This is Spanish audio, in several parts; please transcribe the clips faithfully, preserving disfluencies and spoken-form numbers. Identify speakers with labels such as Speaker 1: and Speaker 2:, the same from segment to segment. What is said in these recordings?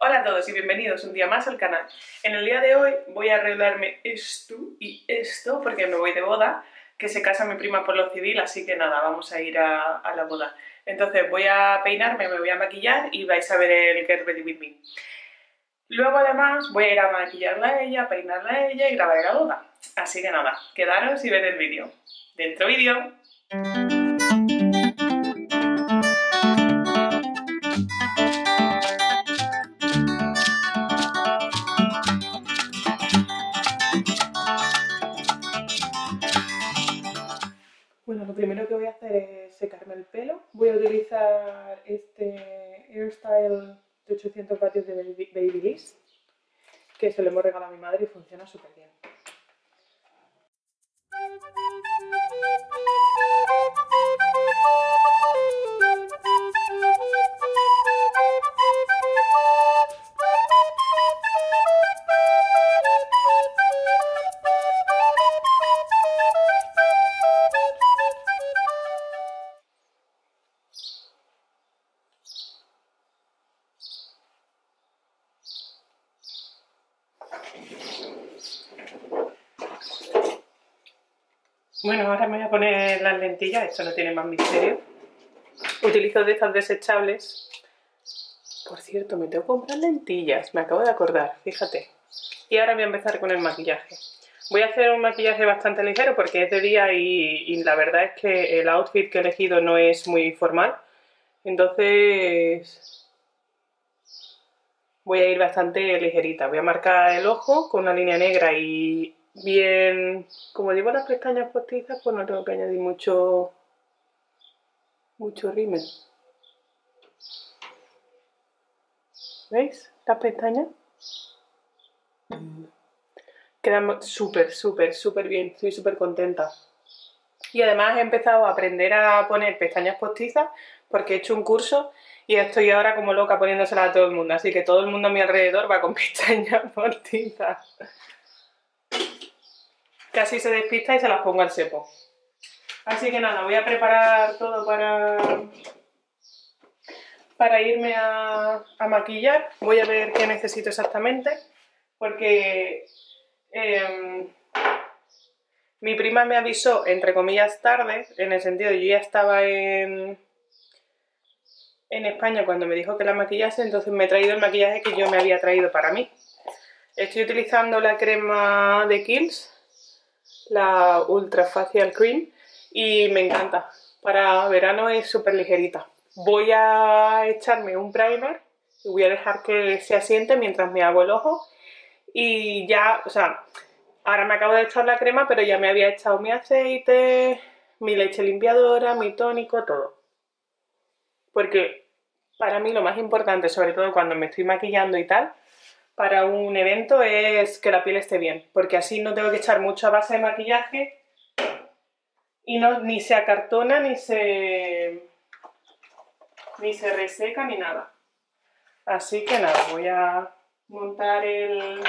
Speaker 1: Hola a todos y bienvenidos un día más al canal. En el día de hoy voy a arreglarme esto y esto porque me voy de boda, que se casa mi prima por lo civil, así que nada, vamos a ir a, a la boda. Entonces voy a peinarme, me voy a maquillar y vais a ver el Get Ready With Me. Luego además voy a ir a maquillarla a ella, peinarla a ella y grabar la boda. Así que nada, quedaros y ved el vídeo. ¡Dentro vídeo! Bueno, lo primero que voy a hacer es secarme el pelo. Voy a utilizar este Hairstyle de ochocientos vatios de Babyliss, que se lo hemos regalado a mi madre y funciona súper bien. Bueno, ahora me voy a poner las lentillas, esto no tiene más misterio. Utilizo de estas desechables. Por cierto, me tengo que comprar lentillas, me acabo de acordar, fíjate. Y ahora voy a empezar con el maquillaje. Voy a hacer un maquillaje bastante ligero porque es de día y, y la verdad es que el outfit que he elegido no es muy formal. Entonces voy a ir bastante ligerita. Voy a marcar el ojo con una línea negra y bien, como llevo las pestañas postizas, pues no tengo que añadir mucho, mucho rímel. ¿Veis las pestañas? Quedan súper, súper, súper bien. Estoy súper contenta. Y además he empezado a aprender a poner pestañas postizas porque he hecho un curso y estoy ahora como loca poniéndoselas a todo el mundo. Así que todo el mundo a mi alrededor va con pestañas postizas. Casi se despista y se las pongo al cepo. Así que nada, voy a preparar todo para, para irme a, a maquillar. Voy a ver qué necesito exactamente porque eh, mi prima me avisó, entre comillas, tarde, en el sentido de yo ya estaba en, en España cuando me dijo que la maquillase, entonces me he traído el maquillaje que yo me había traído para mí. Estoy utilizando la crema de Kiehl's, la Ultra Facial Cream, y me encanta. Para verano es súper ligerita. Voy a echarme un primer y voy a dejar que se asiente mientras me hago el ojo. Y ya, o sea, ahora me acabo de echar la crema, pero ya me había echado mi aceite, mi leche limpiadora, mi tónico, todo. Porque para mí lo más importante, sobre todo cuando me estoy maquillando y tal, para un evento es que la piel esté bien, porque así no tengo que echar mucha base de maquillaje y no, ni se acartona, ni se, ni se reseca, ni nada. Así que nada, voy a montar el,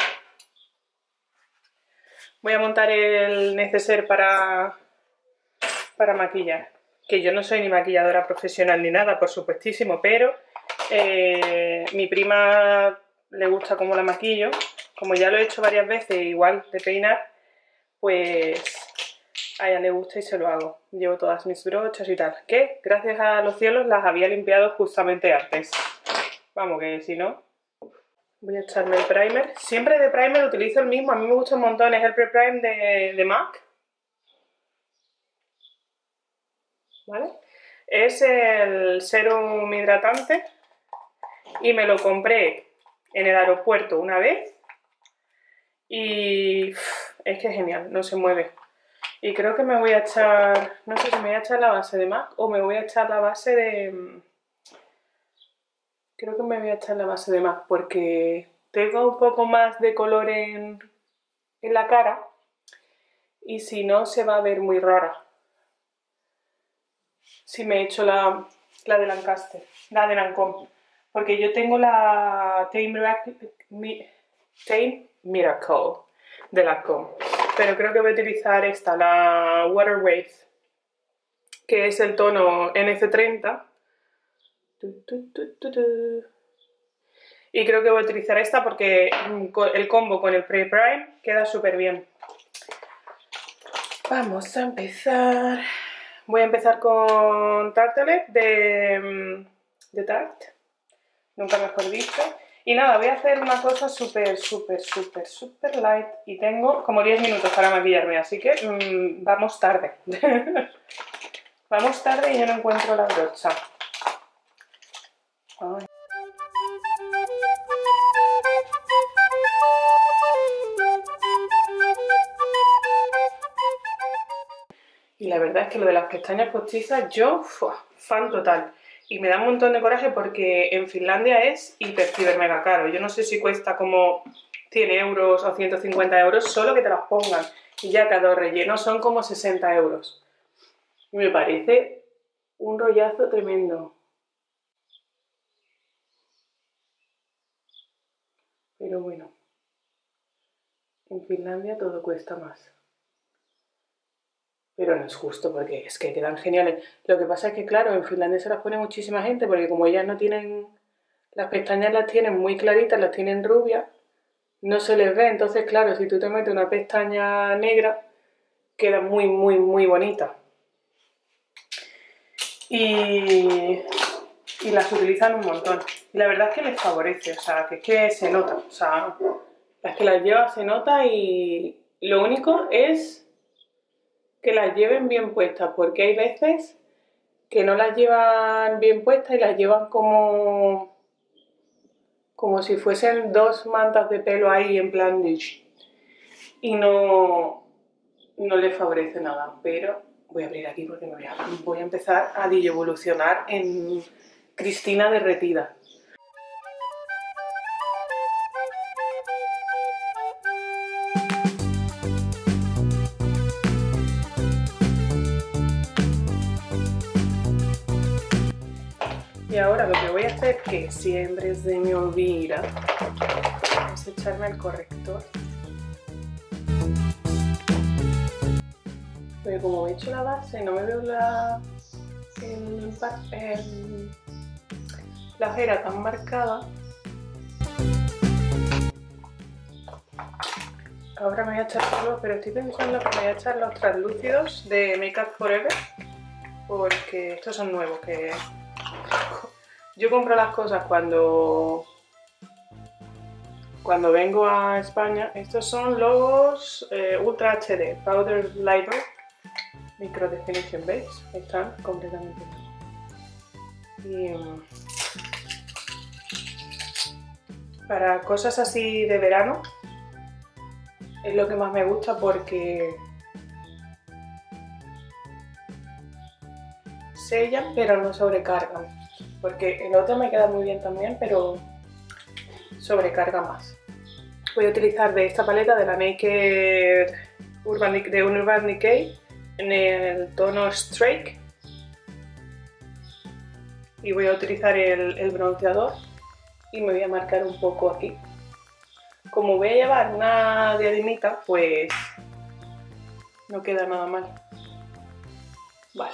Speaker 1: voy a montar el neceser para, para maquillar. Que yo no soy ni maquilladora profesional ni nada, por supuestísimo, pero eh, mi prima le gusta cómo la maquillo. Como ya lo he hecho varias veces, igual de peinar, pues a ella le gusta y se lo hago. Llevo todas mis brochas y tal, que gracias a los cielos las había limpiado justamente antes. Vamos, que si no... Voy a echarme el primer. Siempre de primer utilizo el mismo, a mí me gusta un montón, es el Pre-Prime de, de MAC. ¿Vale? Es el serum hidratante y me lo compré en el aeropuerto una vez y es que es genial, no se mueve. Y creo que me voy a echar, no sé si me voy a echar la base de MAC o me voy a echar la base de... Creo que me voy a echar la base de MAC porque tengo un poco más de color en, en la cara y si no se va a ver muy rara. Si me echo la, la de Lancaster, la de Lancôme, porque yo tengo la Tame Miracle, Tame Miracle de Lancôme, pero creo que voy a utilizar esta, la Water Wave, que es el tono N C treinta. Y creo que voy a utilizar esta porque el combo con el Pre-Prime queda súper bien. Vamos a empezar. Voy a empezar con Tartelette de, de Tarte, nunca mejor dicho. Y nada, voy a hacer una cosa súper, súper, súper, súper light. Y tengo como diez minutos para maquillarme, así que mmm, vamos tarde. Vamos tarde y yo no encuentro la brocha. Ay. Y la verdad es que lo de las pestañas postizas, yo, ¡fua!, fan total. Y me da un montón de coraje porque en Finlandia es hiper, hiper mega caro. Yo no sé si cuesta como cien euros o ciento cincuenta euros solo que te las pongan. Y ya cada relleno son como sesenta euros. Y me parece un rollazo tremendo. Pero bueno, en Finlandia todo cuesta más. Pero no es justo porque es que quedan geniales. Lo que pasa es que, claro, en Finlandia se las pone muchísima gente porque como ellas no tienen... Las pestañas las tienen muy claritas, las tienen rubias, no se les ve. Entonces, claro, si tú te metes una pestaña negra, queda muy, muy, muy bonita. Y, y las utilizan un montón. Y la verdad es que les favorece, o sea, que es que se nota. O sea, las que las llevas se nota y lo único es que las lleven bien puestas, porque hay veces que no las llevan bien puestas y las llevan como, como si fuesen dos mantas de pelo ahí en plan de... Y no, no les favorece nada, pero voy a abrir aquí porque me voy a, voy a empezar a evolucionar en Cristina derretida. Y ahora lo que voy a hacer, que siempre se me olvida, es echarme el corrector. Porque como he hecho la base, no me veo la, el, el, la ojera tan marcada. Ahora me voy a echar polvo, pero estoy pensando que me voy a echar los translúcidos de Make Up For Ever, porque estos son nuevos, que yo compro las cosas cuando cuando vengo a España. Estos son los eh, Ultra H D Powder Lighter Micro Definition Base, están completamente nuevos. Y um, para cosas así de verano es lo que más me gusta porque sellan pero no sobrecargan, porque el otro me queda muy bien también, pero sobrecarga más. Voy a utilizar de esta paleta de la Naked Urban, de Urban Decay en el tono Strike y voy a utilizar el, el bronceador y me voy a marcar un poco aquí. Como voy a llevar una diademita, pues no queda nada mal. Vale.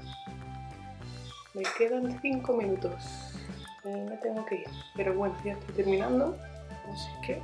Speaker 1: Me quedan cinco minutos y me tengo que ir. Pero bueno, ya estoy terminando, así que...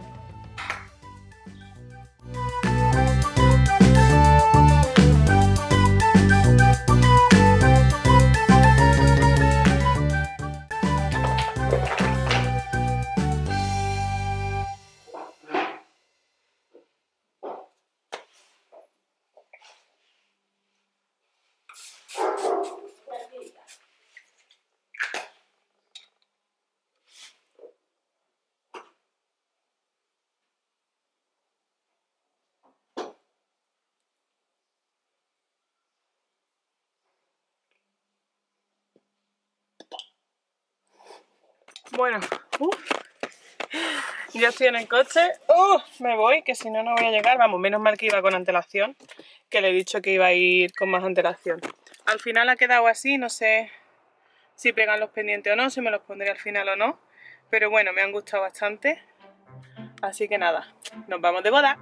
Speaker 1: Bueno, uf, ya estoy en el coche. Uh, me voy, que si no, no voy a llegar. Vamos, menos mal que iba con antelación, que le he dicho que iba a ir con más antelación. Al final ha quedado así, no sé si pegan los pendientes o no, si me los pondré al final o no. Pero bueno, me han gustado bastante. Así que nada, nos vamos de boda.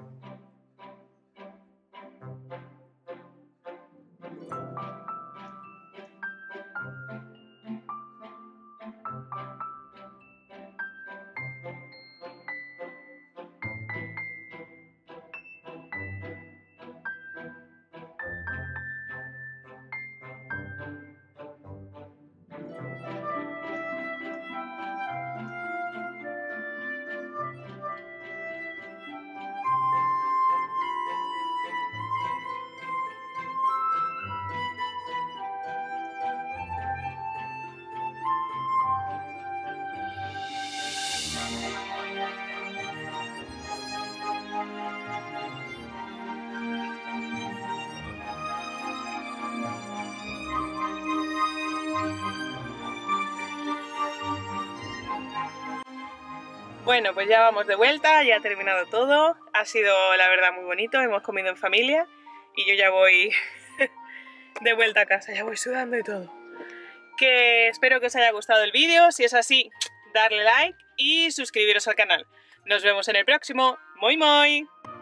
Speaker 1: Bueno, pues ya vamos de vuelta, ya ha terminado todo. Ha sido, la verdad, muy bonito, hemos comido en familia y yo ya voy de vuelta a casa, ya voy sudando y todo. Que espero que os haya gustado el vídeo, si es así, darle like y suscribiros al canal. Nos vemos en el próximo. ¡Moi moi!